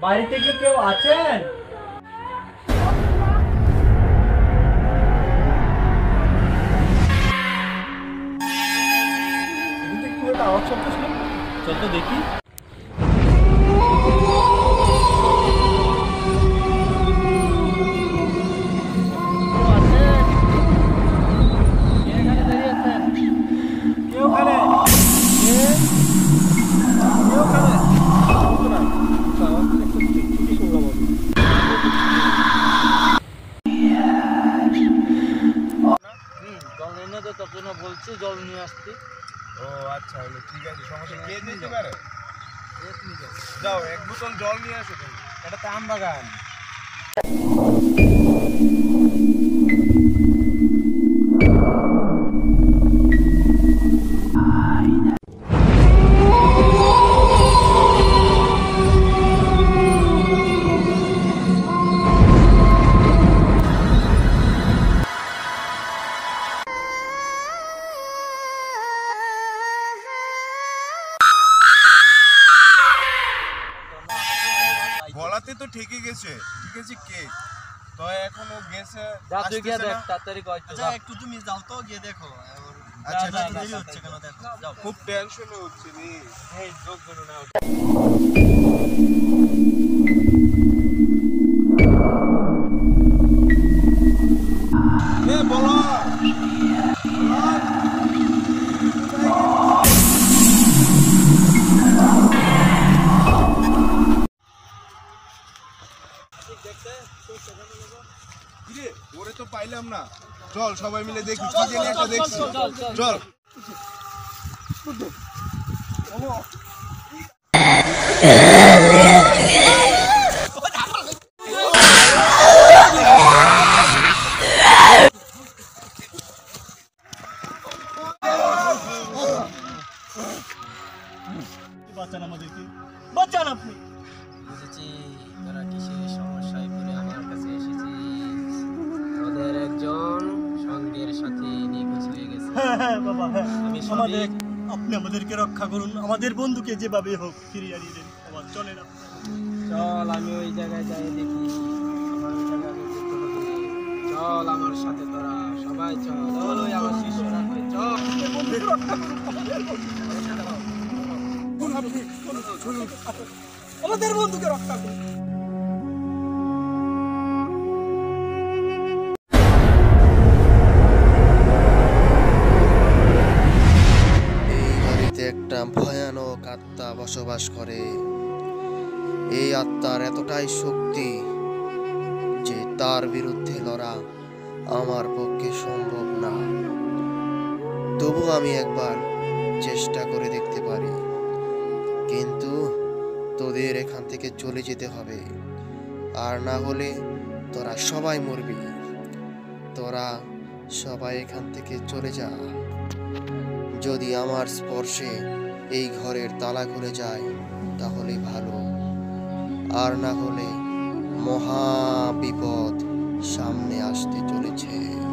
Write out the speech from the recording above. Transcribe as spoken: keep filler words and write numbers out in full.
বাড়িতে কি কেউ আছেন? এদিকে কি একটা আওয়াজ চলতেছিল, চল তো দেখি। বলছি জল নিয়ে আসতে। ও আচ্ছা, ঠিক আছে, সমস্যা। কে নিতে পারে? যাও এক বোতল জল নিয়ে আসো। তুমি এটা তো আম বাগান। বলাতে তো ঠিকই গেছে, ঠিক আছে। কে তো এখনো গেছে? যা তুই গিয়ে দেখ তাড়াতাড়ি কয়। আচ্ছা একটু তুমি যাও তো, গিয়ে দেখো। আচ্ছা দেরি হচ্ছে কেন দেখো, যাও। খুব টেনশন হচ্ছে রে। এই যোগ গুলো না। এ বলো ওরে তো পাইলাম না। চল সবাই মিলে দেখি কি জানি একটা দেখছি। চল বাঁচান আমাদেরকে, বাঁচান আপনি। বুঝেছি তোরা কিসের সমস্যায় পড়ে আমার কাছে এসেছিস। তোদের একজন সঙ্গের সাথে নিখোঁজ হয়ে গেছে। হ্যাঁ হ্যাঁ বাবা, হ্যাঁ। আমি আমাদের আপনি আমাদেরকে রক্ষা করুন, আমাদের বন্ধুকে যেভাবে হোক ফিরিয়ে আনিয়ে দেন। বাবা চলেন, চল আমি ওই জায়গায় যাই দেখি। আমার ওই জায়গায় যেতে হবে। চল আমার সাথে তোরা সবাই চল। চল ওই আমার শিষ্যরা কই, চল। বন্ধুকে রক্ষা করুন, আমাদের বন্ধুকে রক্ষা করুন। একটা ভয়ানক আত্মা বসবাস করে। এই আত্মার এতটাই শক্তি যে তার বিরুদ্ধে লড়া আমার পক্ষে সম্ভব না। তবু আমি একবার চেষ্টা করে দেখতে পারি, কিন্তু তোদের এখান থেকে চলে যেতে হবে, আর না হলে তোরা সবাই মরবি। তোরা সবাই এখান থেকে চলে যা। যদি আমার স্পর্শে এই ঘরের তালা খুলে যায় তাহলে ভালো, আর না হলে মহা বিপদ সামনে আসতে চলেছে।